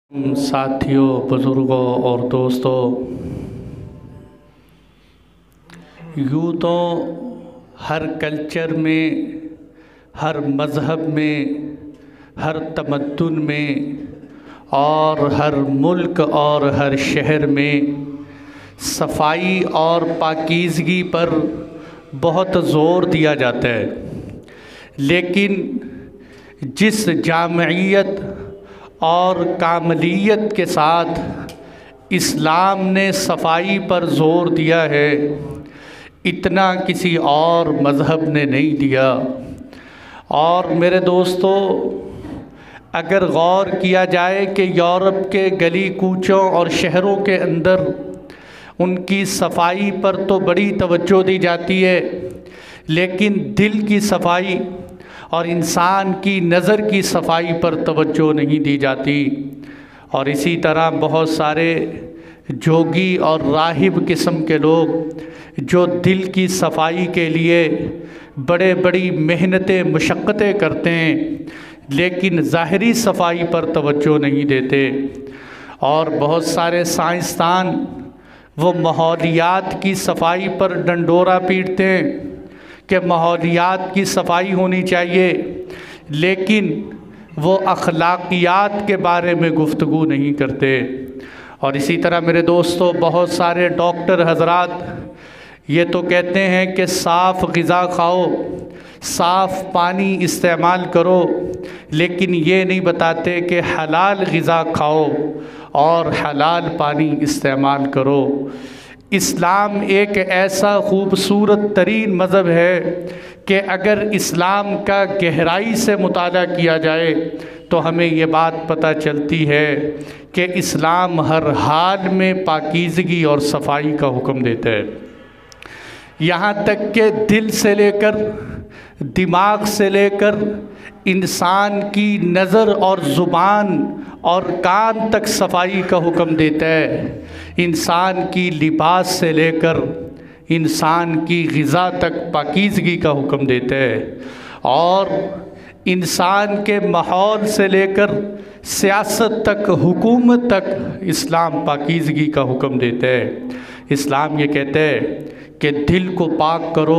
साथियों, बुज़ुर्गों और दोस्तों, यूँ तो हर कल्चर में, हर मज़हब में, हर तमद्दुन में और हर मुल्क और हर शहर में सफाई और पाकीज़गी पर बहुत ज़ोर दिया जाता है। लेकिन जिस जामइयत और कामलियत के साथ इस्लाम ने सफाई पर ज़ोर दिया है, इतना किसी और मज़हब ने नहीं दिया। और मेरे दोस्तों, अगर गौर किया जाए कि यूरोप के गली कूचों और शहरों के अंदर उनकी सफाई पर तो बड़ी तवज्जो दी जाती है, लेकिन दिल की सफाई और इंसान की नज़र की सफाई पर तवज्जो नहीं दी जाती। और इसी तरह बहुत सारे जोगी और राहिब किस्म के लोग जो दिल की सफाई के लिए बड़े बड़ी मेहनतें मशक्क़तें करते हैं, लेकिन ज़ाहरी सफाई पर तवज्जो नहीं देते। और बहुत सारे साइंसदान वो माहौलियात की सफाई पर डंडोरा पीटते हैं कि माहौलियात की सफाई होनी चाहिए, लेकिन वो अखलाकियात के बारे में गुफ्तगू नहीं करते। और इसी तरह मेरे दोस्तों, बहुत सारे डॉक्टर हजरात ये तो कहते हैं कि साफ़ ग़िज़ा खाओ, साफ़ पानी इस्तेमाल करो, लेकिन ये नहीं बताते कि हलाल ग़िज़ा खाओ और हलाल पानी इस्तेमाल करो। इस्लाम एक ऐसा ख़ूबसूरत तरीन मज़हब है कि अगर इस्लाम का गहराई से मुताला किया जाए तो हमें ये बात पता चलती है कि इस्लाम हर हाल में पाकीज़गी और सफाई का हुक्म देता है। यहाँ तक कि दिल से लेकर, दिमाग से लेकर, इंसान की नज़र और ज़ुबान और कान तक सफाई का हुक्म देता है। इंसान की लिबास से लेकर इंसान की ग़िज़ा तक पाकीज़गी का हुक्म देता है। और इंसान के माहौल से लेकर सियासत तक, हुकूमत तक इस्लाम पाकीज़गी का हुक्म देता है। इस्लाम ये कहता है कि दिल को पाक करो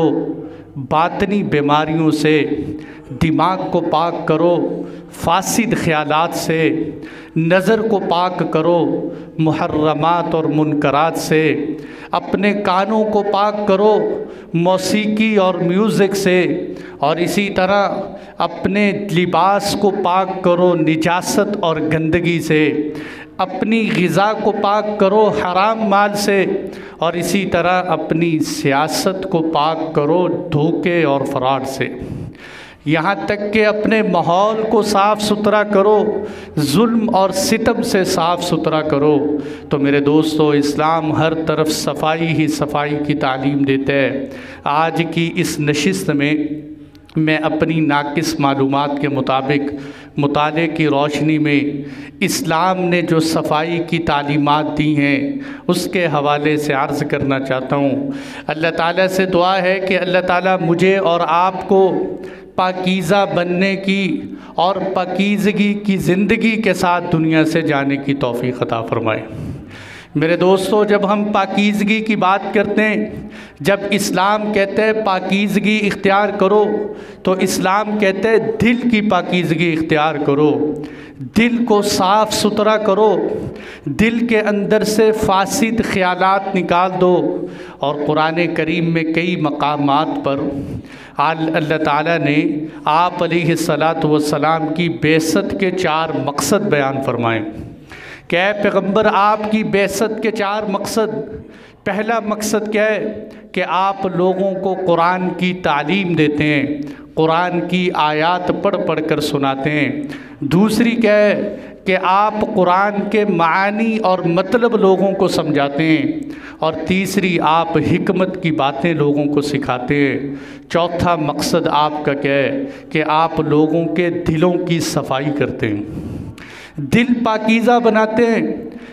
बातनी बीमारियों से, दिमाग को पाक करो फासिद ख़यालात से, नज़र को पाक करो मुहर्रमात और मुनकरात से, अपने कानों को पाक करो मौसीकी और म्यूज़िक से, और इसी तरह अपने लिबास को पाक करो निजासत और गंदगी से, अपनी ग़िज़ा को पाक करो हराम माल से, और इसी तरह अपनी सियासत को पाक करो धोखे और फ़राड से। यहाँ तक कि अपने माहौल को साफ़ सुथरा करो, जुल्म और सितम से साफ़ सुथरा करो। तो मेरे दोस्तों, इस्लाम हर तरफ सफाई ही सफाई की तालीम देता है। आज की इस नशिस्त में मैं अपनी नाकिस मालूमात के मुताबिक मुताले की रोशनी में इस्लाम ने जो सफाई की तालीमात दी हैं उसके हवाले से अर्ज़ करना चाहता हूँ। अल्लाह ताला से दुआ है कि अल्लाह ताला मुझे और आपको पाकीज़ा बनने की और पाकीज़गी की ज़िंदगी के साथ दुनिया से जाने की तौफ़ीक़ अता फ़रमाए। मेरे दोस्तों, जब हम पाकीज़गी की बात करते हैं, जब इस्लाम कहते हैं पाकीज़गी इख्तियार करो, तो इस्लाम कहते हैं दिल की पाकीज़गी इख्तियार करो, दिल को साफ़ सुथरा करो, दिल के अंदर से फासिद ख़यालात निकाल दो। और कुरान करीम में कई मकामात पर अल्लाह ताला ने आप अलैहिस्सलातु वस्सलाम की बेइज्जत के 4 मकसद बयान फरमाए। क्या है पैगम्बर, आपकी बेइज्जत के 4 मकसद। पहला मकसद क्या है कि आप लोगों को कुरान की तालीम देते हैं, कुरान की आयत पढ़ पढ़ कर सुनाते हैं। दूसरी क्या है कि आप कुरान के मानी और मतलब लोगों को समझाते हैं। और तीसरी, आप हिकमत की बातें लोगों को सिखाते हैं। चौथा मकसद आपका क्या है कि आप लोगों के दिलों की सफाई करते हैं, दिल पाकीज़ा बनाते हैं।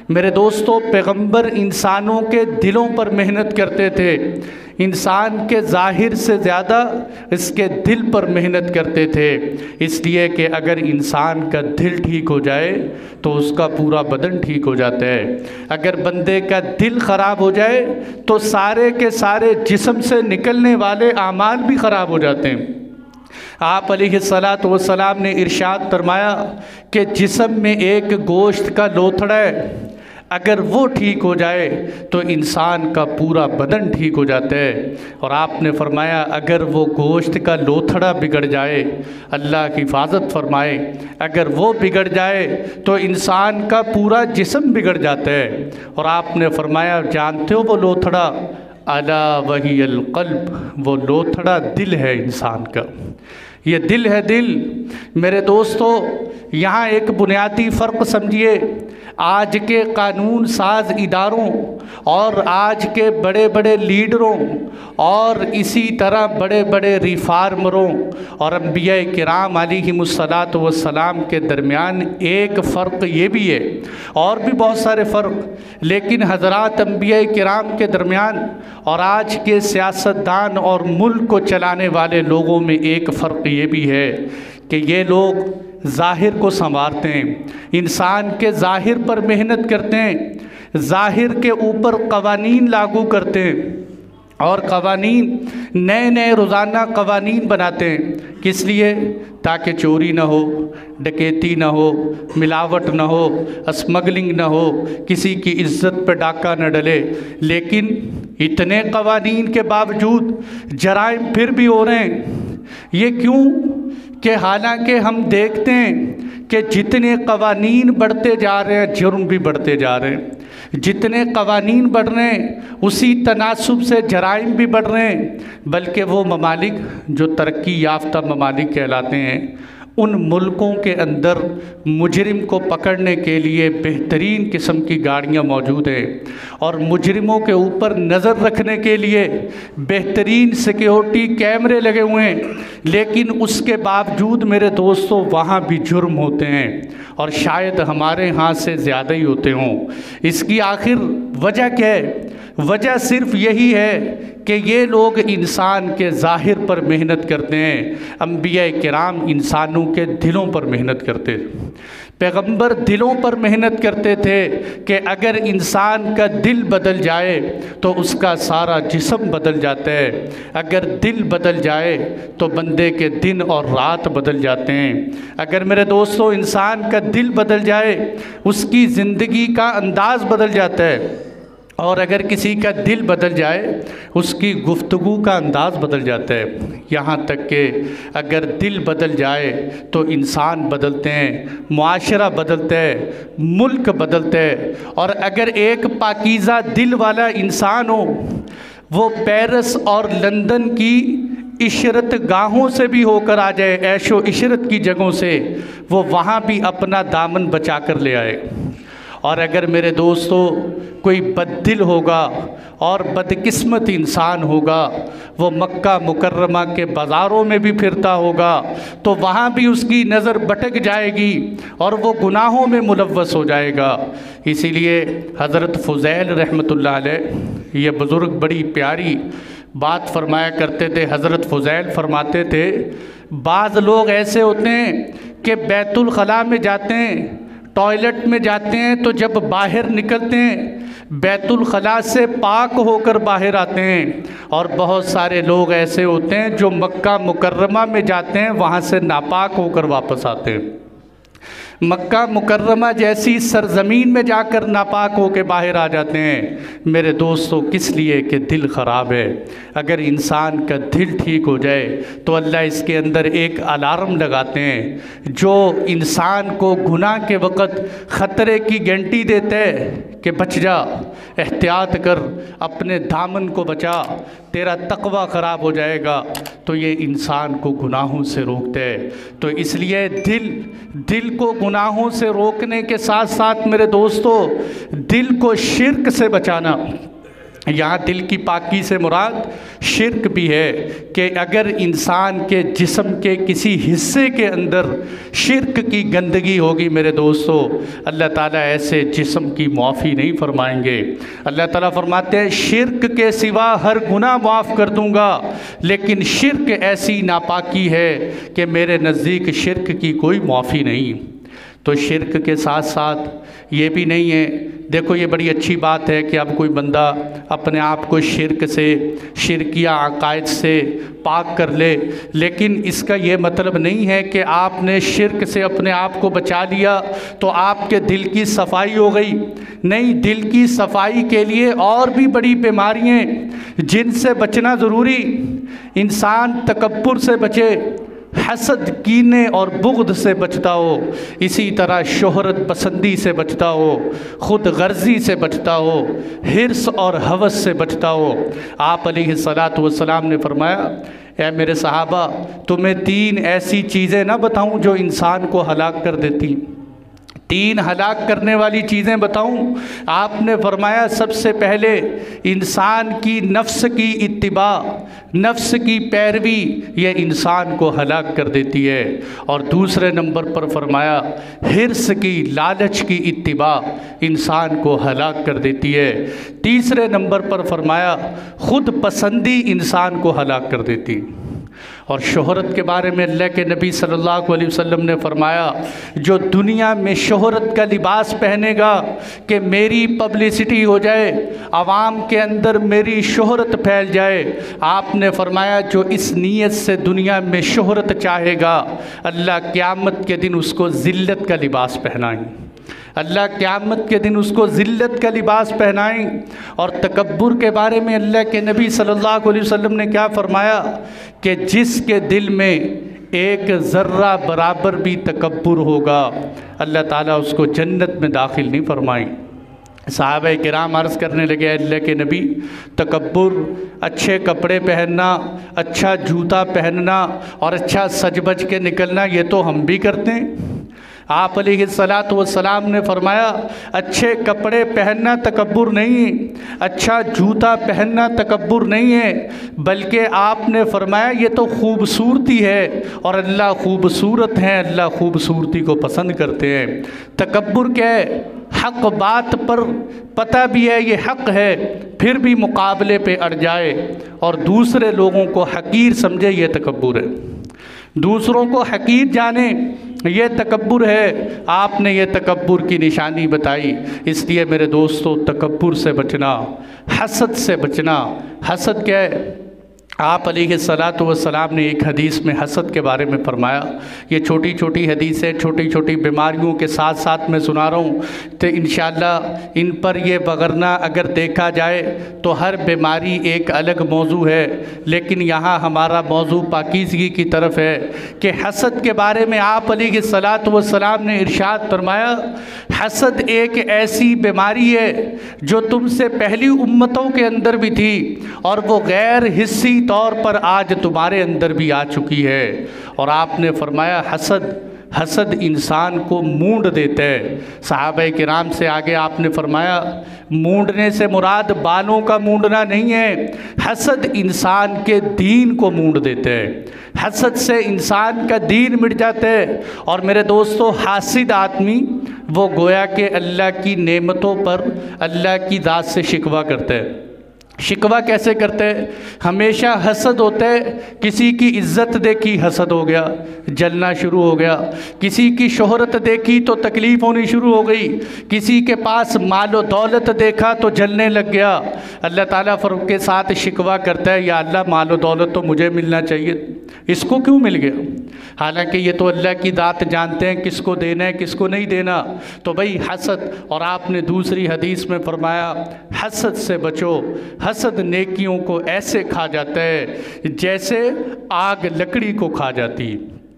मेरे दोस्तों, पैगंबर इंसानों के दिलों पर मेहनत करते थे। इंसान के ज़ाहिर से ज़्यादा इसके दिल पर मेहनत करते थे, इसलिए कि अगर इंसान का दिल ठीक हो जाए तो उसका पूरा बदन ठीक हो जाता है। अगर बंदे का दिल ख़राब हो जाए तो सारे के सारे जिस्म से निकलने वाले आमाल भी ख़राब हो जाते हैं। आप अलैहिस्सलातु वस्सलाम ने इरशाद फरमाया कि जिस्म में एक गोश्त का लोथड़ा है, अगर वो ठीक हो जाए तो इंसान का पूरा बदन ठीक हो जाता है। और आपने फरमाया अगर वो गोश्त का लोथड़ा बिगड़ जाए, अल्लाह की हिफाजत फरमाए, अगर वो बिगड़ जाए तो इंसान का पूरा जिस्म बिगड़ जाता है। और आपने फरमाया जानते हो वो लोथड़ा, अला वही अल क़ल्ब, वो लोथड़ा दिल है इंसान का, ये दिल है दिल। मेरे दोस्तों, यहाँ एक बुनियादी फ़र्क समझिए, आज के कानून साज इदारों और आज के बड़े बड़े लीडरों और इसी तरह बड़े बड़े रिफार्मरों और अंबिया किराम अलैहिमुस्सलातु वस्सलाम के दरमियान एक फ़र्क ये भी है, और भी बहुत सारे फ़र्क, लेकिन हज़रात अंबिया किराम के दरमियान और आज के सियासतदान और मुल्क को चलाने वाले लोगों में एक फ़र्क ये भी है कि ये लोग ज़ाहिर को संवारते हैं, इंसान के ज़ाहिर पर मेहनत करते हैं, ज़ाहिर के ऊपर कवानीन लागू करते हैं और कवानीन नए नए रोज़ाना कवानीन बनाते हैं। किस लिए? ताकि चोरी ना हो, डकैती ना हो, मिलावट ना हो, स्मगलिंग ना हो, किसी की इज्जत पर डाका न डले। लेकिन इतने कवानीन के बावजूद जराइम फिर भी हो रहे हैं। ये क्यों? कि हालांकि हम देखते हैं कि जितने कवानीन बढ़ते जा रहे हैं जुर्म भी बढ़ते जा रहे हैं, जितने कवानीन बढ़ रहे हैं उसी तनासुब से जराइम भी बढ़ रहे हैं। बल्कि वो ममालिक जो तरक्की याफ्ता ममालिक कहलाते हैं, उन मुल्कों के अंदर मुजरिम को पकड़ने के लिए बेहतरीन किस्म की गाड़ियाँ मौजूद हैं और मुजरिमों के ऊपर नज़र रखने के लिए बेहतरीन सिक्योरिटी कैमरे लगे हुए हैं। लेकिन उसके बावजूद मेरे दोस्तों वहाँ भी जुर्म होते हैं और शायद हमारे यहाँ से ज़्यादा ही होते हों। इसकी आखिर वजह क्या है? वजह सिर्फ यही है कि ये लोग इंसान के ज़ाहिर पर मेहनत करते हैं, अंबिया किराम इंसानों के दिलों पर मेहनत करते थे, पैगंबर दिलों पर मेहनत करते थे कि अगर इंसान का दिल बदल जाए तो उसका सारा जिस्म बदल जाता है, अगर दिल बदल जाए तो बंदे के दिन और रात बदल जाते हैं। अगर मेरे दोस्तों इंसान का दिल बदल जाए उसकी ज़िंदगी का अंदाज़ बदल जाता है, और अगर किसी का दिल बदल जाए उसकी गुफ्तगू का अंदाज़ बदल जाता है। यहाँ तक कि अगर दिल बदल जाए तो इंसान बदलते हैं, मुआशरा बदलता है, मुल्क बदलता है। और अगर एक पाकीज़ा दिल वाला इंसान हो, वो पेरिस और लंदन की इशरत गाहों से भी होकर आ जाए, ऐशो इशरत की जगहों से, वो वहाँ भी अपना दामन बचा कर ले आए। और अगर मेरे दोस्तों कोई बददिल होगा और बदकिस्मत इंसान होगा, वो मक्का मुकर्रमा के बाज़ारों में भी फिरता होगा तो वहाँ भी उसकी नज़र भटक जाएगी और वो गुनाहों में मुलव्वस हो जाएगा। इसीलिए हज़रत फ़ुज़ैल रहमतुल्लाह अलैह ये बुज़ुर्ग बड़ी प्यारी बात फरमाया करते थे। हज़रत फ़ुज़ैल फरमाते थे, बाज़ लोग ऐसे होते हैं कि बैतुल खला में जाते हैं, टॉयलेट में जाते हैं, तो जब बाहर निकलते हैं बैतुल खला से पाक होकर बाहर आते हैं। और बहुत सारे लोग ऐसे होते हैं जो मक्का मुकर्रमा में जाते हैं, वहाँ से नापाक होकर वापस आते हैं। मक्का मुकर्रमा जैसी सरज़मीन में जाकर नापाक होकर बाहर आ जाते हैं। मेरे दोस्तों किस लिए? कि दिल ख़राब है। अगर इंसान का दिल ठीक हो जाए तो अल्लाह इसके अंदर एक अलार्म लगाते हैं जो इंसान को गुनाह के वक़्त ख़तरे की घंटी देते हैं कि बच जा, एहतियात कर, अपने दामन को बचा, तेरा तक़वा ख़राब हो जाएगा। तो ये इंसान को गुनाहों से रोकते हैं। तो इसलिए दिल को गुनाहों से रोकने के साथ साथ मेरे दोस्तों दिल को शिर्क से बचाना, यहाँ दिल की पाकी से मुराद शिर्क भी है कि अगर इंसान के जिस्म के किसी हिस्से के अंदर शिर्क की गंदगी होगी मेरे दोस्तों, अल्लाह ताला ऐसे जिस्म की माफ़ी नहीं फरमाएंगे। अल्लाह ताला फरमाते हैं शिर्क के सिवा हर गुनाह माफ़ कर दूँगा, लेकिन शिर्क ऐसी नापाकी है कि मेरे नज़दीक शिर्क की कोई माफ़ी नहीं। तो शिर्क के साथ साथ ये भी नहीं है, देखो ये बड़ी अच्छी बात है कि अब कोई बंदा अपने आप को शिर्क से, शिरकिया अकायद से पाक कर ले, लेकिन इसका ये मतलब नहीं है कि आपने शिर्क से अपने आप को बचा लिया तो आपके दिल की सफाई हो गई। नहीं, दिल की सफाई के लिए और भी बड़ी बीमारियाँ जिनसे बचना ज़रूरी। इंसान तकब्बुर से बचे, हसद, कीने और बुग़्द से बचता हो, इसी तरह शोहरत पसंदी से बचता हो, ख़ुद गर्ज़ी से बचता हो, हिर्स और हवस से बचता हो। आप अलैहिस्सलातु वस्सलाम ने फरमाया, ऐ मेरे सहाबा, तुम्हें 3 ऐसी चीज़ें ना बताऊं जो इंसान को हलाक कर देती, 3 हलाक करने वाली चीज़ें बताऊं? आपने फरमाया सबसे पहले इंसान की नफ्स की इत्तिबा, नफ्स की पैरवी, ये इंसान को हलाक कर देती है। और दूसरे नंबर पर फरमाया हिर्स की, लालच की इत्तिबा इंसान को हलाक कर देती है। तीसरे नंबर पर फरमाया ख़ुद पसंदी इंसान को हलाक कर देती। और शोहरत के बारे में अल्लाह के नबी सल्लल्लाहु अलैहि वसल्लम ने फरमाया, जो दुनिया में शोहरत का लिबास पहनेगा कि मेरी पब्लिसिटी हो जाए, आवाम के अंदर मेरी शोहरत फैल जाए, आपने फरमाया जो इस नीयत से दुनिया में शोहरत चाहेगा, अल्लाह क़यामत के दिन उसको ज़िल्लत का लिबास पहनाएं। अल्लाह क़यामत के दिन उसको ज़िल्लत का लिबास पहनाएं। और तकब्बुर के बारे में अल्लाह के नबी सल्लल्लाहु अलैहि वसल्लम ने क्या फरमाया कि जिसके दिल में एक ज़र्रा बराबर भी तकब्बुर होगा, अल्लाह ताला उसको जन्नत में दाखिल नहीं फरमाएं। सहाबा किराम अर्ज़ करने लगे, अल्लाह के नबी, तकब्बुर अच्छे कपड़े पहनना, अच्छा जूता पहनना और अच्छा सज बज के निकलना, ये तो हम भी करते हैं। आप अलैहिस्सलातु वस्सलाम ने फरमाया अच्छे कपड़े पहनना तकब्बुर नहीं, अच्छा जूता पहनना तकब्बुर नहीं है, बल्कि आपने फरमाया ये तो खूबसूरती है और अल्लाह खूबसूरत है, अल्लाह खूबसूरती को पसंद करते हैं। तकब्बुर क्या है? हक़ बात पर पता भी है ये हक़ है, फिर भी मुकाबले पे अड़ जाए और दूसरे लोगों को हकीर समझे, ये तकब्बुर है। दूसरों को हकीर जाने, ये तकब्बुर है। आपने ये तकब्बुर की निशानी बताई। इसलिए मेरे दोस्तों, तकब्बुर से बचना, हसद से बचना। हसद क्या है? आप अलैहिस्सलातु वस्सलाम ने एक हदीस में हसद के बारे में फरमाया। ये छोटी छोटी हदीसें छोटी छोटी बीमारियों के साथ साथ मैं सुना रहा हूँ, तो इंशाअल्लाह इन पर ये बगरना अगर देखा जाए तो हर बीमारी एक अलग मौजू है, लेकिन यहाँ हमारा मौजू पाकीज़गी की तरफ है कि हसद के बारे में आप अलैहिस्सलातु वस्सलाम ने इरशाद फरमाया, हसद एक ऐसी बीमारी है जो तुमसे पहली उम्मतों के अंदर भी थी और वो गैर हिस्सी तौर पर आज तुम्हारे अंदर भी आ चुकी है। और आपने फरमाया हसद इंसान को मूंड देता है। सहाबा किराम से आगे आपने फरमाया मूंडने से मुराद बालों का मूंडना नहीं है, हसद इंसान के दीन को मूंड देते हैं। हसद से इंसान का दीन मिट जाता है। और मेरे दोस्तों, हासिद आदमी वो गोया के अल्लाह की नेमतों पर अल्लाह की ज़ात से शिकवा करते हैं। शिकवा कैसे करते हैं? हमेशा हसद होता है, किसी की इज़्ज़त देखी हसद हो गया, जलना शुरू हो गया, किसी की शोहरत देखी तो तकलीफ़ होनी शुरू हो गई, किसी के पास मालो दौलत देखा तो जलने लग गया। अल्लाह ताला फ़र्क के साथ शिकवा करता है, या अल्लाह मालो दौलत तो मुझे मिलना चाहिए, इसको क्यों मिल गया? हालांकि ये तो अल्लाह की ज़ात जानते हैं किसको देना है किसको नहीं देना। तो भाई हसद, और आपने दूसरी हदीस में फरमाया हसद से बचो। हसद नेकियों को ऐसे खा जाता है जैसे आग लकड़ी को खा जाती है।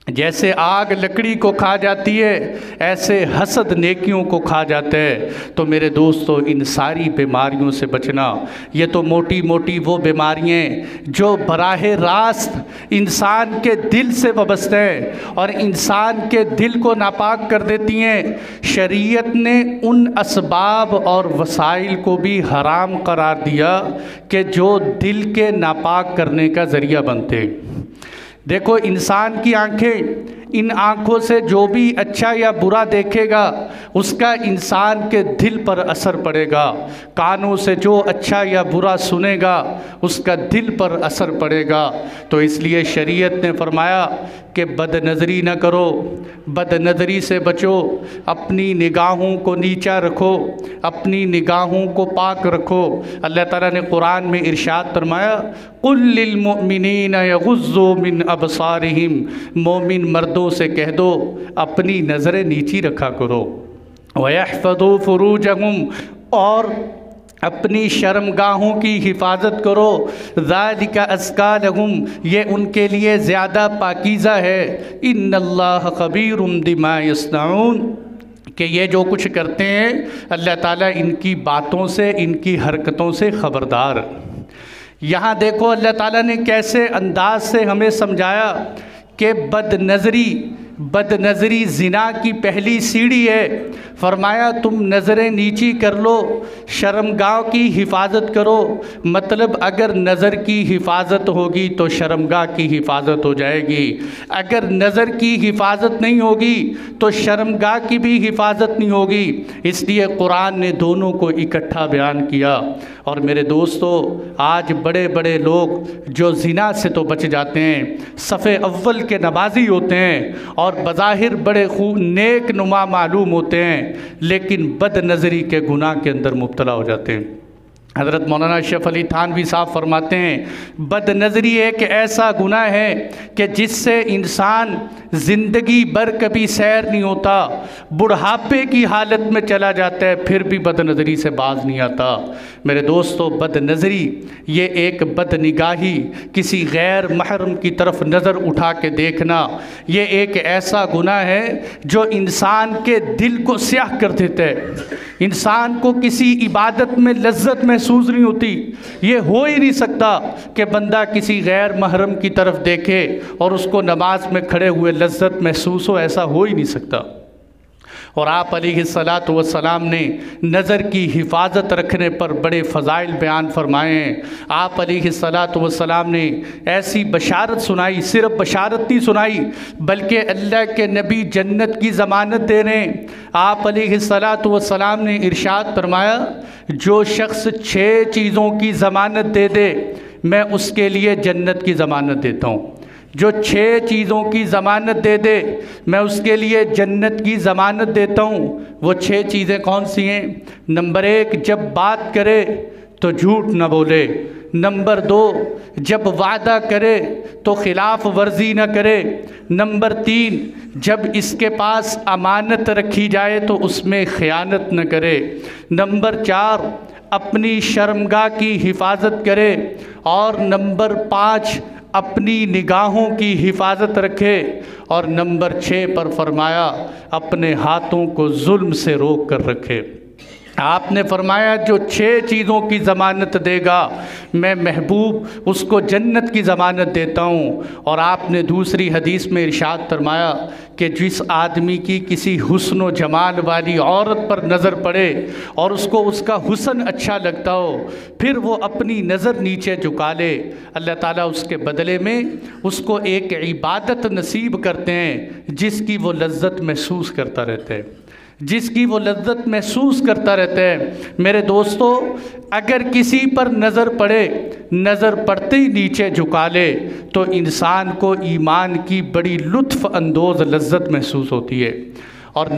जैसे आग लकड़ी को खा जाती है, ऐसे हसद नेकियों को खा जाते हैं। तो मेरे दोस्तों, इन सारी बीमारियों से बचना, ये तो मोटी मोटी वो बीमारियाँ जो बराह रास्त इंसान के दिल से वाबस्ते हैं और इंसान के दिल को नापाक कर देती हैं। शरीयत ने उन असबाब और वसाइल को भी हराम करार दिया कि जो दिल के नापाक करने का ज़रिया बनते हैं। देखो, इंसान की आंखें, इन आँखों से जो भी अच्छा या बुरा देखेगा उसका इंसान के दिल पर असर पड़ेगा। कानों से जो अच्छा या बुरा सुनेगा उसका दिल पर असर पड़ेगा। तो इसलिए शरीयत ने फरमाया कि बदनज़री न करो, बदनज़री से बचो, अपनी निगाहों को नीचा रखो, अपनी निगाहों को पाक रखो। अल्लाह ताला ने कुरान में इरशाद फरमाया, कुल लिल मुमिनीना यग़ुज़्ज़ू मिन अबसारिहिम, मोमिन मर्दों से कह दो अपनी नज़रें नीची रखा करो। वयहफ़ज़ू फ़ुरूजहुम, और अपनी शर्मगाहों की हिफाजत करो। ज़ालिका अज़का लहुम, ये उनके लिए ज़्यादा पाकीज़ा है। इन्नल्लाह ख़बीरुम बिमा यस्नऊन, कि ये जो कुछ करते हैं अल्लाह ताला इनकी बातों से, इनकी हरकतों से ख़बरदार। यहाँ देखो अल्लाह ताला ने कैसे अंदाज से हमें समझाया कि बदनज़री ज़िना की पहली सीढ़ी है। फरमाया तुम नज़रें नीची कर लो, शर्मगाह की हिफाजत करो। मतलब अगर नज़र की हिफाजत होगी तो शर्मगाह की हिफाजत हो जाएगी, अगर नज़र की हिफाजत नहीं होगी तो शर्मगाह की भी हिफाजत नहीं होगी। इसलिए कुरान ने दोनों को इकट्ठा बयान किया। और मेरे दोस्तों, आज बड़े बड़े लोग जो ज़िना से तो बच जाते हैं, सफ़े अव्वल के नमाजी होते हैं और बज़ाहिर बड़े नेक नुमा मालूम होते हैं, लेकिन बदनज़री के गुनाह के अंदर मुब्तला हो जाते हैं। हज़रत मौलाना अशरफ अली थानवी साहब फरमाते हैं, बदनज़री एक ऐसा गुनाह है कि जिससे इंसान ज़िंदगी भर कभी सैर नहीं होता, बुढ़ापे की हालत में चला जाता है, फिर भी बदनज़री से बाज नहीं आता। मेरे दोस्तों, बदनज़री ये एक बदनिगाही, किसी गैर महरम की तरफ नज़र उठा के देखना, ये एक ऐसा गुनाह है जो इंसान के दिल को स्याह कर देता है। इंसान को किसी इबादत में लज्जत महसूस नहीं होती। ये हो ही नहीं सकता कि बंदा किसी गैर महरम की तरफ देखे और उसको नमाज में खड़े हुए लज्जत महसूस हो, ऐसा हो ही नहीं सकता। और आप अलैहिस्सलातु वस्सलाम ने नज़र की हिफाजत रखने पर बड़े फ़ज़ाइल बयान फरमाए हैं। आप अलैहिस्सलातु वस्सलाम ने ऐसी बशारत सुनाई, सिर्फ बशारत नहीं सुनाई बल्कि अल्लाह के नबी जन्नत की ज़मानत दे रहे हैं। आप अलैहिस्सलातु वस्सलाम ने इरशाद फरमाया, जो शख्स 6 चीज़ों की ज़मानत दे दे मैं उसके लिए जन्नत की ज़मानत देता हूँ। जो 6 चीज़ों की ज़मानत दे दे मैं उसके लिए जन्नत की ज़मानत देता हूँ। वो 6 चीज़ें कौन सी हैं? नंबर 1, जब बात करे तो झूठ न बोले। नंबर 2, जब वादा करे तो खिलाफ वर्जी न करे। नंबर 3, जब इसके पास अमानत रखी जाए तो उसमें ख़यानत न करे। नंबर 4, अपनी शर्मगाह की हिफाजत करे। और नंबर 5, अपनी निगाहों की हिफाजत रखे। और नंबर 6 पर फरमाया, अपने हाथों को जुल्म से रोक कर रखे। आपने फरमाया जो 6 चीज़ों की ज़मानत देगा मैं महबूब उसको जन्नत की ज़मानत देता हूँ। और आपने दूसरी हदीस में इरशाद फरमाया कि जिस आदमी की किसी हुस्न व जमाल वाली औरत पर नज़र पड़े और उसको उसका हुस्न अच्छा लगता हो, फिर वो अपनी नज़र नीचे झुका ले, अल्लाह ताला उसके बदले में उसको एक इबादत नसीब करते हैं जिसकी वो लज्जत महसूस करता रहता है, जिसकी वो लज्जत महसूस करता रहता है। मेरे दोस्तों, अगर किसी पर नज़र पड़े, नज़र पड़ते ही नीचे झुका ले तो इंसान को ईमान की बड़ी लुत्फ़ अंदोज़ लज्जत महसूस होती है। और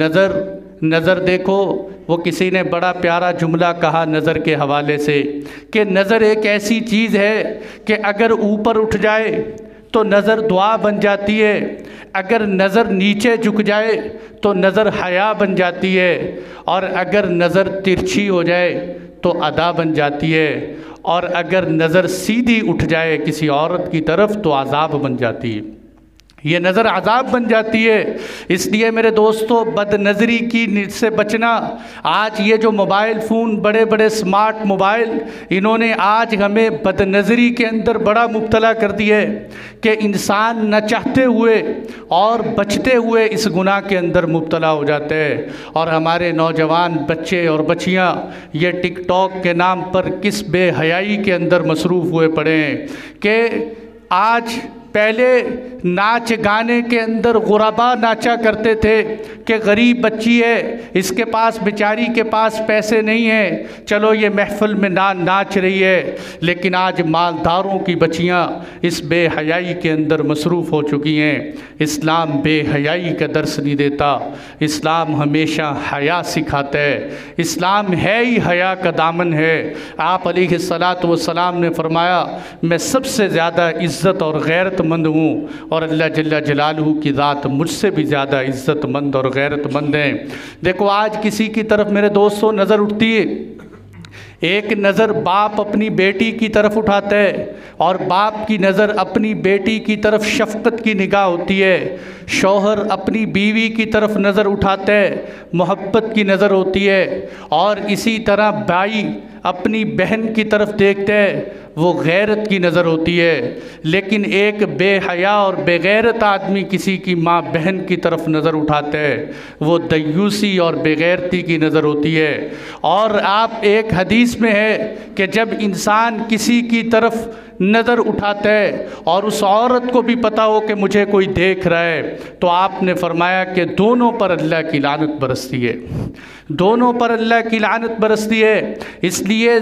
नज़र देखो, वो किसी ने बड़ा प्यारा जुमला कहा नज़र के हवाले से कि नज़र एक ऐसी चीज़ है कि अगर ऊपर उठ जाए तो नज़र दुआ बन जाती है, अगर नज़र नीचे झुक जाए तो नज़र हया बन जाती है, और अगर नज़र तिरछी हो जाए तो अदा बन जाती है, और अगर नज़र सीधी उठ जाए किसी औरत की तरफ तो अज़ाब बन जाती है। ये नज़र अज़ाब बन जाती है। इसलिए मेरे दोस्तों, बदनज़री की से बचना। आज ये जो मोबाइल फ़ोन, बड़े बड़े स्मार्ट मोबाइल, इन्होंने आज हमें बदनज़री के अंदर बड़ा मुब्तला कर दिया है कि इंसान न चाहते हुए और बचते हुए इस गुनाह के अंदर मुब्तला हो जाते हैं। और हमारे नौजवान बच्चे और बच्चियाँ ये टिकटॉक के नाम पर किस बेहयाई के अंदर मसरूफ़ हुए पड़े हैं कि आज पहले नाच गाने के अंदर गुरबा नाचा करते थे कि गरीब बच्ची है, इसके पास, बेचारी के पास पैसे नहीं है, चलो ये महफिल में नाच रही है। लेकिन आज मालदारों की बच्चियां इस बेहयाई के अंदर मसरूफ़ हो चुकी हैं। इस्लाम बेहयाई का दर्स नहीं देता, इस्लाम हमेशा हया सिखाता है। इस्लाम है ही हया का दामन है। आप अलैहिस्सलातु वस्सलाम ने फरमाया, मैं सबसे ज़्यादा इज़्ज़त और गैरतमंद हूँ और अल्लाह जल्ला जलालहू की ज़ात मुझसे भी ज़्यादा इज़्ज़तमंद और गैरतमंद हैं। देखो, आज किसी की तरफ मेरे दोस्तों नज़र उठती है, एक नज़र बाप अपनी बेटी की तरफ उठाता है और बाप की नज़र अपनी बेटी की तरफ शफ़क़त की निगाह होती है। शौहर अपनी बीवी की तरफ नज़र उठाता है, मोहब्बत की नज़र होती है। और इसी तरह भाई अपनी बहन की तरफ देखते हैं, वो गैरत की नज़र होती है। लेकिन एक बेहया और बेगैरत आदमी किसी की माँ बहन की तरफ नज़र उठाते हैं, वो दयूसी और बेगैरती की नज़र होती है। और आप, एक हदीस में है कि जब इंसान किसी की तरफ नज़र उठाता है और उस औरत को भी पता हो कि मुझे कोई देख रहा है, तो आपने फरमाया कि दोनों पर अल्लाह की लानत बरसती है, दोनों पर अल्लाह की लानत बरसती है। इसलिए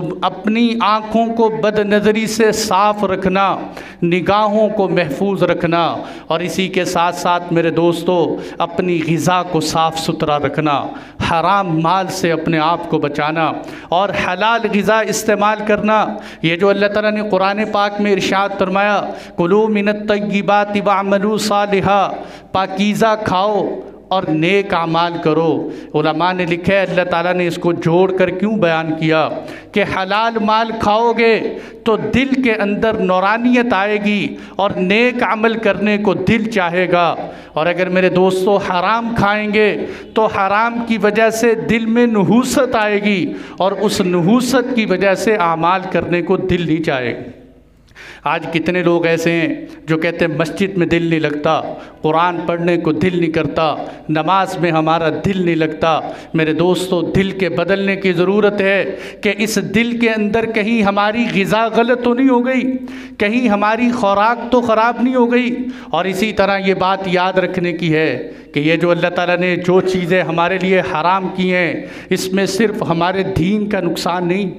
अपनी आँखों को बदनज़री से साफ़ रखना, निगाहों को महफूज रखना, और इसी के साथ साथ मेरे दोस्तों अपनी ग़िज़ा को साफ़ सुथरा रखना, हराम माल से अपने आप को बचाना और हलाल ग़िज़ा इस्तेमाल करना। ये जो अल्लाह ताला ने कुरान पाक में इरशाद फरमाया, कुलू मिनत तय्यिबाति वअमलू सालिहा, पाकीज़ा खाओ और नेक आमाल करो। उलमा ने लिखा है, अल्लाह ताला ने इसको जोड़ कर क्यों बयान किया कि हलाल माल खाओगे तो दिल के अंदर नौरानियत आएगी और नेक अमल करने को दिल चाहेगा। और अगर मेरे दोस्तों हराम खाएंगे तो हराम की वजह से दिल में नहूसत आएगी और उस नहूसत की वजह से आमाल करने को दिल नहीं चाहेगा। आज कितने लोग ऐसे हैं जो कहते हैं मस्जिद में दिल नहीं लगता, कुरान पढ़ने को दिल नहीं करता, नमाज में हमारा दिल नहीं लगता। मेरे दोस्तों, दिल के बदलने की ज़रूरत है कि इस दिल के अंदर कहीं हमारी ग़िज़ा गलत तो नहीं हो गई, कहीं हमारी खुराक तो ख़राब नहीं हो गई। और इसी तरह ये बात याद रखने की है कि ये जो अल्लाह ताला ने जो चीज़ें हमारे लिए हराम की हैं, इसमें सिर्फ़ हमारे दीन का नुकसान नहीं,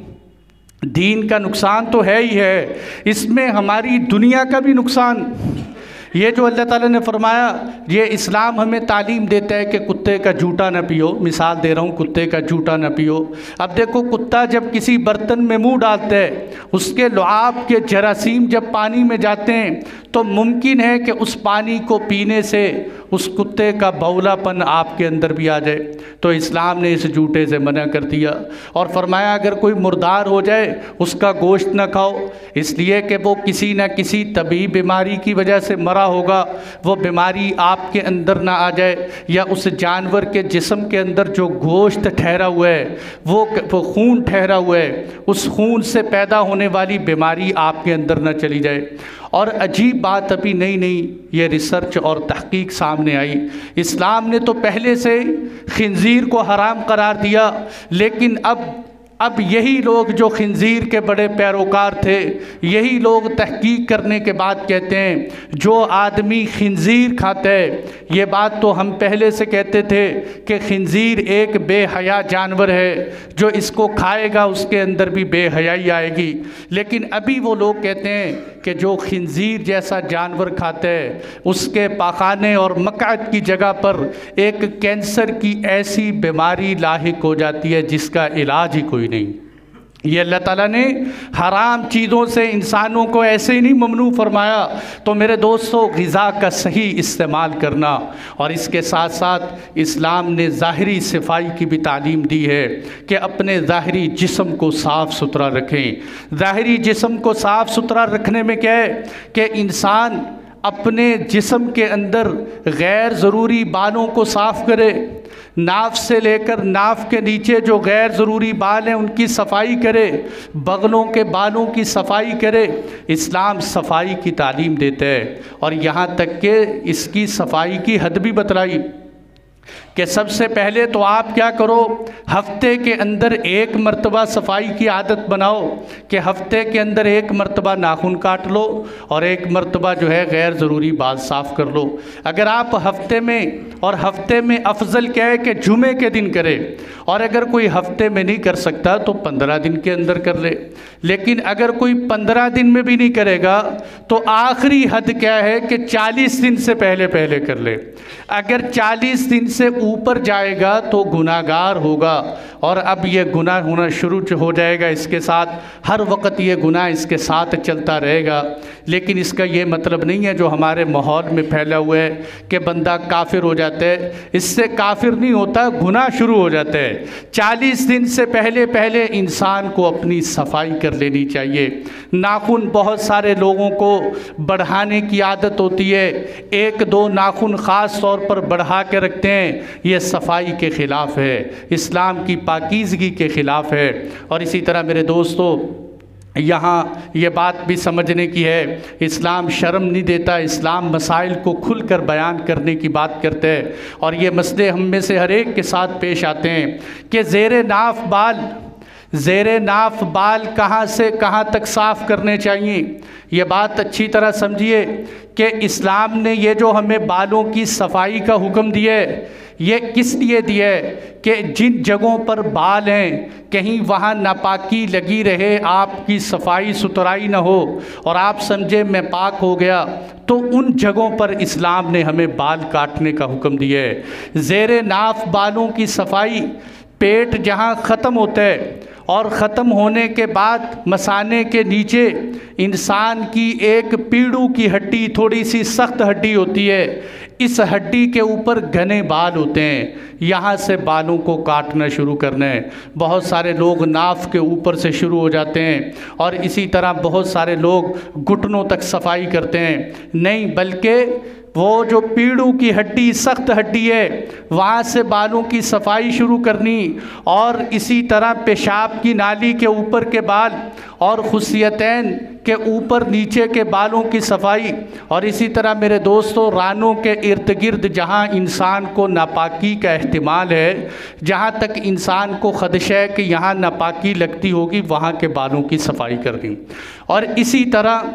दीन का नुकसान तो है ही है, इसमें हमारी दुनिया का भी नुकसान। ये जो अल्लाह ताला ने फरमाया, ये इस्लाम हमें तालीम देता है कि कुत्ते का जूठा न पियो। मिसाल दे रहा हूँ, कुत्ते का जूठा न पियो। अब देखो, कुत्ता जब किसी बर्तन में मुंह डालता है, उसके लुआब के जरासीम जब पानी में जाते हैं तो मुमकिन है कि उस पानी को पीने से उस कुत्ते का बौलापन आपके अंदर भी आ जाए। तो इस्लाम ने इस जूठे से मना कर दिया और फरमाया अगर कोई मुर्दार हो जाए उसका गोश्त न खाओ, इसलिए कि वो किसी न किसी तबी बीमारी की वजह से मरा होगा, वो बीमारी आपके अंदर ना आ जाए, या उस जानवर के जिस्म के अंदर जो गोश्त ठहरा हुआ है, वो खून ठहरा हुआ है, उस खून से पैदा होने वाली बीमारी आपके अंदर ना चली जाए। और अजीब बात, अभी नई नई ये रिसर्च और तहकीक सामने आई, इस्लाम ने तो पहले से खिंजीर को हराम करार दिया, लेकिन अब यही लोग जो खिंजीर के बड़े पैरोकार थे, यही लोग तहकीक करने के बाद कहते हैं जो आदमी खिंजीर खाता है, ये बात तो हम पहले से कहते थे कि खिंजीर एक बेहया जानवर है, जो इसको खाएगा उसके अंदर भी बेहयाई आएगी। लेकिन अभी वो लोग कहते हैं कि जो खिंजीर जैसा जानवर खाता है उसके पाखाने और मक़अद की जगह पर एक कैंसर की ऐसी बीमारी लाहिक हो जाती है जिसका इलाज ही कोई नहीं। ये अल्लाह ताला ने हराम चीज़ों से इंसानों को ऐसे ही नहीं ममनू फरमाया। तो मेरे दोस्तों, ग़िज़ा का सही इस्तेमाल करना, और इसके साथ साथ इस्लाम ने ज़ाहिरी सफाई की भी तालीम दी है कि अपने ज़ाहिरी जिस्म को साफ़ सुथरा रखें। ज़ाहिरी जिस्म को साफ़ सुथरा रखने में क्या है कि इंसान अपने जिस्म के अंदर गैर ज़रूरी बालों को साफ़ करे, नाफ से लेकर नाफ के नीचे जो गैर ज़रूरी बाल हैं उनकी सफाई करे, बगलों के बालों की सफाई करे। इस्लाम सफाई की तालीम देता है और यहाँ तक कि इसकी सफाई की हद भी बतलाई कि सबसे पहले तो आप क्या करो, हफ्ते के अंदर एक मर्तबा सफाई की आदत बनाओ कि हफ्ते के अंदर एक मर्तबा नाखून काट लो और एक मर्तबा जो है गैर ज़रूरी बाल साफ़ कर लो। अगर आप हफ्ते में अफजल क्या है कि जुमे के दिन करे, और अगर कोई हफ्ते में नहीं कर सकता तो 15 दिन के अंदर कर ले। लेकिन अगर कोई 15 दिन में भी नहीं करेगा तो आखिरी हद क्या है कि 40 दिन से पहले पहले कर ले। अगर 40 दिन से ऊपर जाएगा तो गुनाहगार होगा, और अब ये गुनाह होना शुरू हो जाएगा इसके साथ, हर वक्त ये गुनाह इसके साथ चलता रहेगा। लेकिन इसका ये मतलब नहीं है जो हमारे माहौल में फैला हुआ है कि बंदा काफिर हो जाता है। इससे काफिर नहीं होता, गुनाह शुरू हो जाता है। 40 दिन से पहले पहले इंसान को अपनी सफाई कर लेनी चाहिए। नाखून बहुत सारे लोगों को बढ़ाने की आदत होती है, 1-2 नाखून ख़ास तौर पर बढ़ा के रखते हैं, ये सफाई के ख़िलाफ़ है, इस्लाम की पाकीज़गी के ख़िलाफ़ है। और इसी तरह मेरे दोस्तों, यहाँ ये बात भी समझने की है, इस्लाम शर्म नहीं देता, इस्लाम मसाइल को खुलकर बयान करने की बात करते हैं। और ये मसले हम में से हर एक के साथ पेश आते हैं कि ज़ेरे नाफ बाल कहाँ से कहाँ तक साफ़ करने चाहिए। ये बात अच्छी तरह समझिए कि इस्लाम ने ये जो हमें बालों की सफाई का हुक्म दिया है, ये किस लिए दिया है कि जिन जगहों पर बाल हैं कहीं वहाँ नापाकी लगी रहे, आपकी सफाई सुथराई ना हो और आप समझे मैं पाक हो गया, तो उन जगहों पर इस्लाम ने हमें बाल काटने का हुक्म दिया है। ज़ेरे नाफ बालों की सफाई, पेट जहाँ ख़त्म होता है और ख़त्म होने के बाद मसाने के नीचे इंसान की एक पीड़ू की हड्डी, थोड़ी सी सख्त हड्डी होती है, इस हड्डी के ऊपर घने बाल होते हैं, यहाँ से बालों को काटना शुरू करना है। बहुत सारे लोग नाफ के ऊपर से शुरू हो जाते हैं और इसी तरह बहुत सारे लोग घुटनों तक सफाई करते हैं। नहीं, बल्कि वो जो पीड़ू की हड्डी, सख्त हड्डी है, वहाँ से बालों की सफाई शुरू करनी। और इसी तरह पेशाब की नाली के ऊपर के बाल और खुसियतैन के ऊपर नीचे के बालों की सफाई। और इसी तरह मेरे दोस्तों, रानों के इर्द गिर्द जहाँ इंसान को नापाकी का एहतिमाल है, जहाँ तक इंसान को खदशा है कि यहाँ नापाकी लगती होगी, वहाँ के बालों की सफाई करनी। और इसी तरह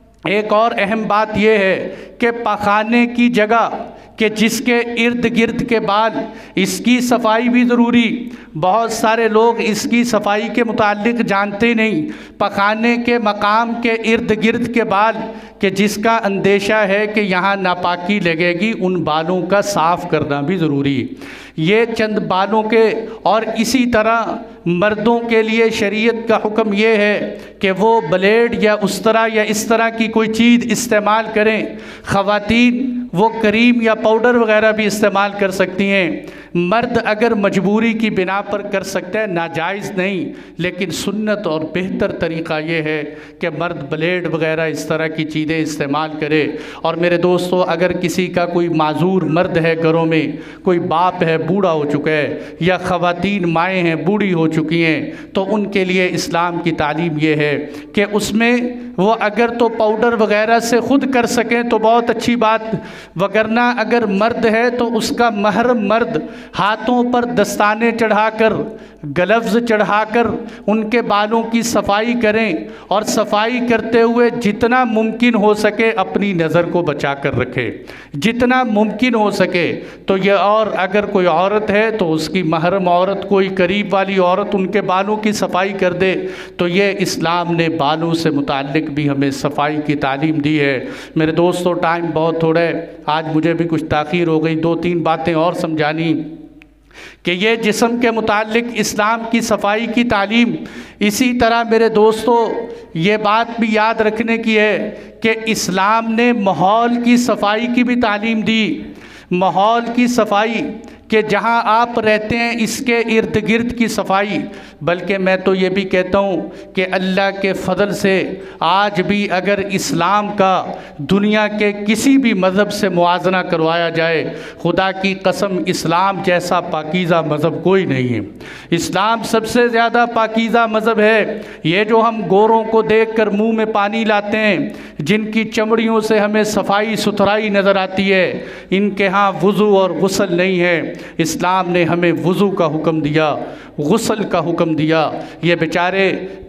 एक और अहम बात यह है कि पखाने की जगह कि जिसके इर्द गिर्द के बाल, इसकी सफाई भी ज़रूरी। बहुत सारे लोग इसकी सफाई के मुताल्लिक जानते नहीं। पखाने के मकाम के इर्द गिर्द के बाल कि जिसका अंदेशा है कि यहाँ नापाकी लगेगी, उन बालों का साफ़ करना भी ज़रूरी। ये चंद बालों के। और इसी तरह मर्दों के लिए शरीयत का हुक्म ये है कि वो ब्लेड या उस तरह या इस तरह की कोई चीज़ इस्तेमाल करें। ख़वातीन वो क्रीम या पाउडर वगैरह भी इस्तेमाल कर सकती हैं। मर्द अगर मजबूरी की बिना पर कर सकते हैं, नाजायज़ नहीं, लेकिन सुन्नत और बेहतर तरीक़ा ये है कि मर्द ब्लेड वगैरह इस तरह की चीज़ें इस्तेमाल करे। और मेरे दोस्तों, अगर किसी का कोई माजूर मर्द है, घरों में कोई बाप है बूढ़ा हो चुका है या ख़वातीन माएँ हैं बूढ़ी हो चुकी हैं, तो उनके लिए इस्लाम की तालीम ये है कि उसमें वो अगर तो पाउडर वगैरह से ख़ुद कर सकें तो बहुत अच्छी बात, वगरना अगर मर्द है तो उसका महरम मर्द हाथों पर दस्ताने चढ़ाकर, ग्लव्स चढ़ाकर उनके बालों की सफाई करें। और सफाई करते हुए जितना मुमकिन हो सके अपनी नज़र को बचा कर रखें, जितना मुमकिन हो सके। तो ये, और अगर कोई औरत है तो उसकी महरम औरत, कोई करीब वाली औरत उनके बालों की सफाई कर दे। तो ये इस्लाम ने बालों से मुताल्लिक भी हमें सफाई की तालीम दी है। मेरे दोस्तों, टाइम बहुत थोड़ा है, आज मुझे भी कुछ ताख़ीर हो गई। 2-3 बातें और समझानी कि ये जिस्म के मुताल्लिक इस्लाम की सफाई की तालीम। इसी तरह मेरे दोस्तों, ये बात भी याद रखने की है कि इस्लाम ने माहौल की सफाई की भी तालीम दी। माहौल की सफाई कि जहाँ आप रहते हैं इसके इर्द गिर्द की सफाई, बल्कि मैं तो ये भी कहता हूँ कि अल्लाह के फ़ضल से आज भी अगर इस्लाम का दुनिया के किसी भी मज़हब से मुआजना करवाया जाए, खुदा की कसम इस्लाम जैसा पाकीज़ा मज़हब कोई नहीं है। इस्लाम सबसे ज़्यादा पाकीज़ा मज़हब है। ये जो हम गोरों को देख कर मुँह में पानी लाते हैं, जिनकी चमड़ियों से हमें सफाई सुथराई नज़र आती है, इनके यहाँ वज़ू और गुस्ल नहीं है। इस्लाम ने हमें वज़ू का हुक्म दिया, गुस्ल का हुक्म दिया। ये बेचारे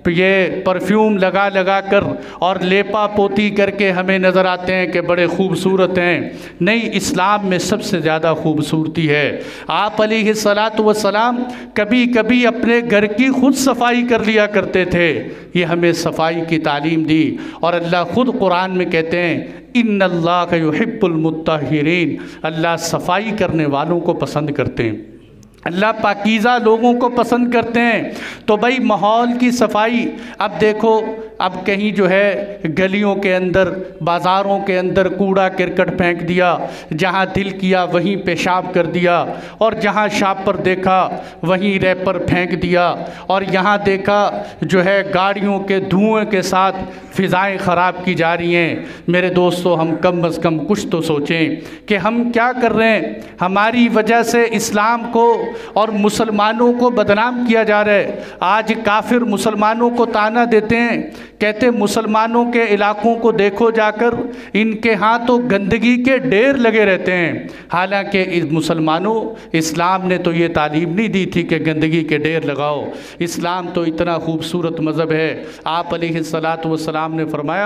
ये परफ्यूम लगा लगा कर और लेपा पोती करके हमें नज़र आते हैं कि बड़े खूबसूरत हैं। नहीं, इस्लाम में सबसे ज़्यादा खूबसूरती है। आप अलैहिस्सलातु वस्सलाम कभी कभी अपने घर की खुद सफाई कर लिया करते थे। ये हमें सफाई की तालीम दी और अल्लाह ख़ुद कुरान में कहते हैं इन्नल्लाह युहिब्बुल मुत्तहिरीन, अल्लाह सफाई करने वालों को पसंद करते हैं, अल्लाह पाकीज़ा लोगों को पसंद करते हैं। तो भाई माहौल की सफाई, अब देखो अब कहीं जो है गलियों के अंदर, बाज़ारों के अंदर कूड़ा करकट फेंक दिया, जहाँ दिल किया वहीं पेशाब कर दिया, और जहाँ शापर देखा वहीं रैपर फेंक दिया, और यहाँ देखा जो है गाड़ियों के धुएं के साथ फ़िज़ाएँ ख़राब की जा रही हैं। मेरे दोस्तों, हम कम अज़ कम कुछ तो सोचें कि हम क्या कर रहे हैं। हमारी वजह से इस्लाम को और मुसलमानों को बदनाम किया जा रहा है। आज काफिर मुसलमानों को ताना देते हैं, कहते मुसलमानों के इलाकों को देखो जाकर, इनके यहाँ तो गंदगी के ढेर लगे रहते हैं। हालांकि इस मुसलमानों, इस्लाम ने तो ये तालीम नहीं दी थी कि गंदगी के ढेर लगाओ। इस्लाम तो इतना खूबसूरत मज़हब है। आप अलैहिस्सलातु वस्सलाम ने फरमाया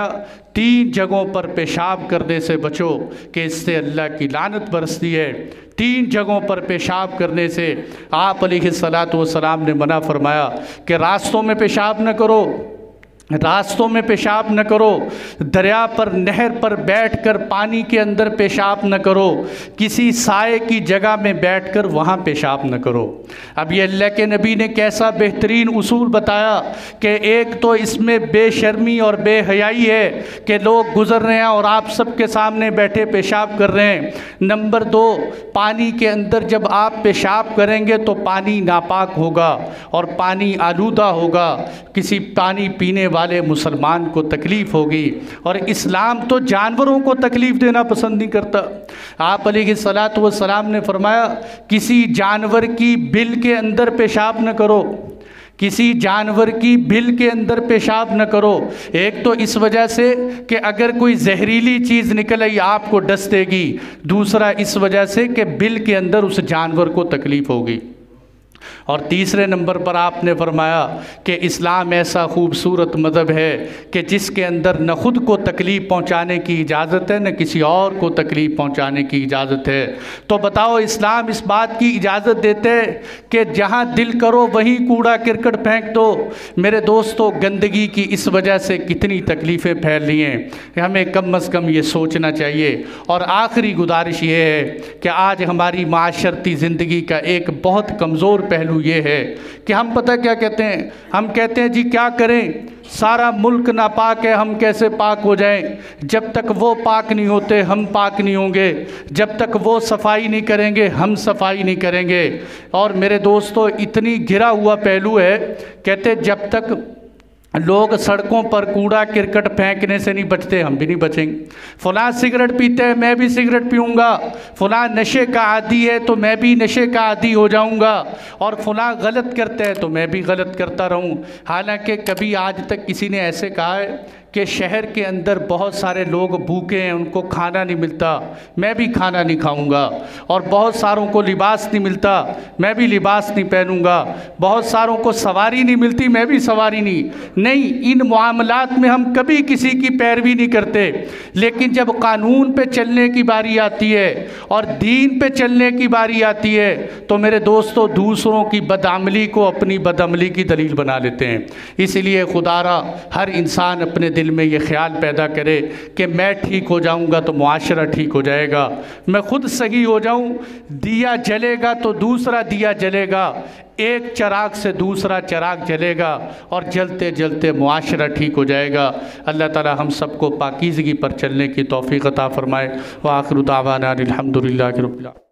3 जगहों पर पेशाब करने से बचो कि इससे अल्लाह की लानत बरसती है। 3 जगहों पर पेशाब करने से आप अलैहिस्सलातु वस्सलाम ने मना फरमाया कि रास्तों में पेशाब न करो, रास्तों में पेशाब न करो, दरिया पर नहर पर बैठकर पानी के अंदर पेशाब न करो, किसी साए की जगह में बैठकर वहाँ पेशाब न करो। अब ये अल्लाह के नबी ने कैसा बेहतरीन उसूल बताया कि एक तो इसमें बेशर्मी और बेहयाई है कि लोग गुज़र रहे हैं और आप सबके सामने बैठे पेशाब कर रहे हैं। नंबर 2, पानी के अंदर जब आप पेशाब करेंगे तो पानी नापाक होगा और पानी आलूदा होगा, किसी पानी पीने वाले मुसलमान को तकलीफ़ होगी। और इस्लाम तो जानवरों को तकलीफ़ देना पसंद नहीं करता। आप अलैहिस्सलातु वस्सलाम ने फरमाया किसी जानवर की बिल के अंदर पेशाब न करो, किसी जानवर की बिल के अंदर पेशाब न करो। एक तो इस वजह से कि अगर कोई जहरीली चीज़ निकल आई आपको डस देगी, दूसरा इस वजह से कि बिल के अंदर उस जानवर को तकलीफ़ होगी, और तीसरे नंबर पर आपने फरमाया कि इस्लाम ऐसा खूबसूरत मज़हब है कि जिसके अंदर न ख़ुद को तकलीफ़ पहुंचाने की इजाज़त है, न किसी और को तकलीफ़ पहुंचाने की इजाज़त है। तो बताओ, इस्लाम इस बात की इजाज़त देते है कि जहां दिल करो वहीं कूड़ा करकट फेंक दो। मेरे दोस्तों, गंदगी की इस वजह से कितनी तकलीफ़ें फैल रही हैं, हमें कम अज़ कम ये सोचना चाहिए। और आखिरी गुजारिश ये है कि आज हमारी माशरती ज़िंदगी का एक बहुत कमज़ोर पहलू ये है कि हम पता क्या कहते हैं, हम कहते हैं जी क्या करें, सारा मुल्क नापाक है, हम कैसे पाक हो जाएं। जब तक वो पाक नहीं होते हम पाक नहीं होंगे, जब तक वो सफाई नहीं करेंगे हम सफाई नहीं करेंगे। और मेरे दोस्तों, इतनी घिरा हुआ पहलू है, कहते जब तक लोग सड़कों पर कूड़ा करकट फेंकने से नहीं बचते हम भी नहीं बचेंगे। फ़लाँ सिगरेट पीते हैं मैं भी सिगरेट पीऊँगा, फ़लाँ नशे का आदी है तो मैं भी नशे का आदी हो जाऊँगा, और फ़लाँ गलत करते हैं तो मैं भी गलत करता रहूँ। हालांकि कभी आज तक किसी ने ऐसे कहा है कि शहर के अंदर बहुत सारे लोग भूखे हैं, उनको खाना नहीं मिलता, मैं भी खाना नहीं खाऊंगा, और बहुत सारों को लिबास नहीं मिलता, मैं भी लिबास नहीं पहनूंगा, बहुत सारों को सवारी नहीं मिलती, मैं भी सवारी नहीं। इन मामलात में हम कभी किसी की पैरवी नहीं करते। लेकिन जब कानून पे चलने की बारी आती है और दीन पे चलने की बारी आती है तो मेरे दोस्तों, दूसरों की बदअमली को अपनी बदअमली की दलील बना लेते हैं। इसलिए खुदारा हर इंसान अपने दिल में ये ख्याल पैदा करे कि मैं ठीक हो जाऊंगा तो मुआशरा ठीक हो जाएगा, मैं खुद सही हो जाऊं, दिया जलेगा तो दूसरा दिया जलेगा, एक चिराग से दूसरा चिराग जलेगा और जलते जलते मुआशरा ठीक हो जाएगा। अल्लाह ताला हम सबको पाकीज़गी पर चलने की तौफ़ीक़ अता फ़रमाए। व आखिरु दावाना अनिल हम्दुलिल्लाहि रब्बिल आलमीन।